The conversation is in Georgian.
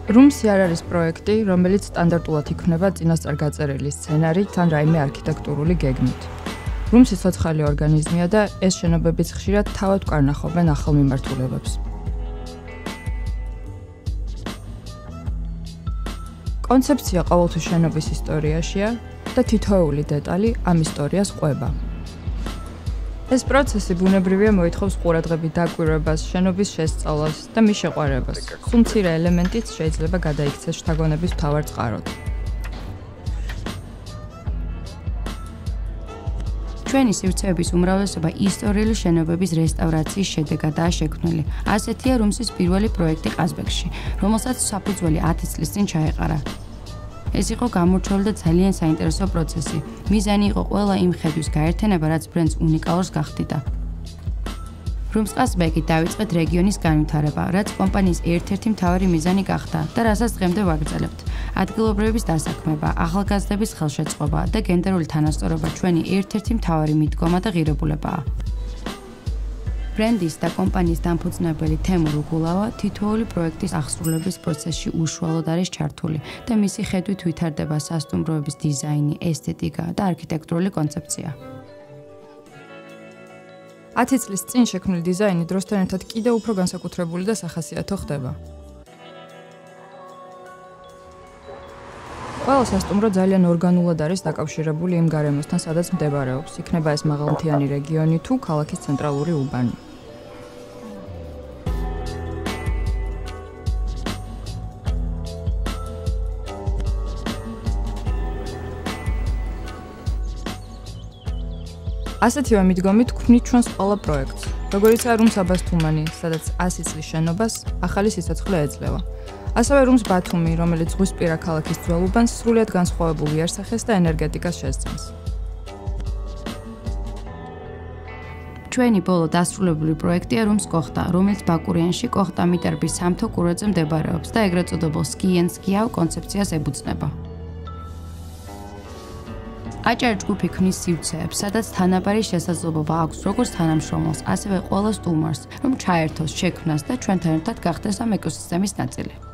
რუმსი არ არის პროექტი, რომელიც სტანდარტულად იქმნება წინასწარ გაწერილი სცენარით ან რაიმე არქიტექტურული გეგმით. რუმსი სოციალური ორგანიზმია და ეს შენობებიც ხშირად თავად ვკარნახობენ ახალ მიმართულებებს. კონცეფცია ყოველთვის შენობის ისტორიაშია და თითოეული დეტალი ამ ისტორიას ყვება. ეს პროცესი ბუნებრივია მოითხოვს ყურადღებით დაკვირვებას, შენობის შესწავლას და მის შეყვარებას. სულ მცირე ელემენტიც შეიძლება გადაიქცეს შთაგონების მთავარ წყაროდ. ჩვენი სივრცეების უმრავლესობა ისტორიული შენობების რესტავრაციის შედეგადაა შექმნილი. ასეთია რუმსის პირველი პროექტი ყაზბეგში, რომელსაც საფუძველი 10 წლის წინ ჩაეყარა. ეს იყო გამორჩეული და ძალიან საინტერესო პროცესი. მიზანი იყო ყველა იმ ხედვის გაერთიანება, რაც ბრენდს უნიკალურს გახდიდა. რუმს ყაზბეგით დავიწყეთ რეგიონის განვითარება, რაც კომპანიის ერთ-ერთი მთავარი მიზანი გახდა და რასაც დღემდე ვაგრძელებთ. ადგილობრივების დასაქმება, ახალგაზრდების ხელშეწყობა და გენდერული თანასწორობა ჩვენი ერთ-ერთი მთავარი მიდგომა და ღირებულებაა. ბრენდის და კომპანიის დამფუძნებელი თემურ უგულავა თითოეული პროექტის აღსრულების პროცესში უშუალოდ არის ჩართული და მისი ხედვით ვითარდება სასტუმროების დიზაინი, ესთეტიკა და არქიტექტურული კონცეფცია. 10 წლის წინ შექმნილი დიზაინი დროსთან ერთად კიდევ უფრო განსაკუთრებული და სახასიათო ხდება. ყველა სასტუმრო ძალიან ორგანულად არის დაკავშირებული იმ გარემოსთან, სადაც მდებარეობს. იქნება ეს მაღალმთიანი რეგიონი თუ ქალაქის ცენტრალური უბანი. ასეთივე მიდგომით ქმნით ჩვენს ყველა პროექტს. როგორიცაა რუმს აბასთუმანი, სადაც 100 წლის შენობას ახალი სიცოცხლე ეძლევა. ასევე რუმს ბათუმი, რომელიც ზღვისპირა ქალაქის ძველ უბანს სრულიად განსხვავებულ იარსახეს და ენერგეტიკას შესძენს. ჩვენი ბოლო დასრულებული პროექტია რუმს კოხტა, რომელიც ბაკურიანში კოხტა მიტარბის სამთო კურორტზე მდებარეობს და ეგრეთ წოდებულ სკიენ-სკიავ კონცეფციას ეფუძნება. Adjara Group ქმნის სივრცეებს, სადაც თანაბარი შესაძლებლობა აქვს როგორც თანამშრომელს, ასევე ყველა სტუმარს, რომ ჩაერთოს, შექმნას და ჩვენთან ერთად გახდეს ამ ეკოსისტემის ნაწილი.